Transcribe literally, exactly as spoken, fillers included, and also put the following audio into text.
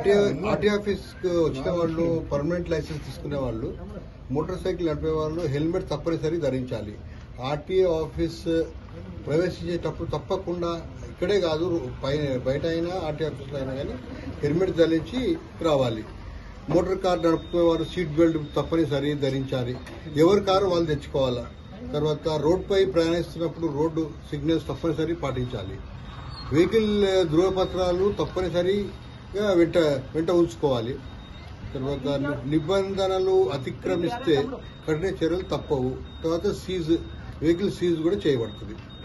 RTO RTO office కు వచ్చిన వాళ్ళు పర్మనెంట్ లైసెన్స్ తీసుకునే వాళ్ళు మోటార్ సైకిల్ నడిపే వాళ్ళు హెల్మెట్ తప్పనిసరి ధరించాలి. ఆర్టీఓ ఆఫీస్ ప్రవేశించేటప్పుడు తప్పకుండా ఇక్కడే కాదు పైన బయట అయినా ఆర్టీఓ ఆఫీస్లో అయినా కానీ హెల్మెట్ ధరించి రావాలి. మోటార్ కార్ నడుపుకునే వారు సీట్ బెల్ట్ తప్పనిసరి ధరించాలి. ఎవరి కారు వాళ్ళు తెచ్చుకోవాలా. తర్వాత రోడ్డుపై ప్రయాణిస్తున్నప్పుడు రోడ్డు సిగ్నల్స్ తప్పనిసరి పాటించాలి. వెహికల్ ధృవపత్రాలు తప్పనిసరిగా వెంట వెంట ఉంచుకోవాలి. తర్వాత నిబంధనలు అతిక్రమిస్తే కఠిన చర్యలు తప్పవు. తర్వాత సీజ్ వెహికల్ సీజ్ కూడా చేయబడుతుంది.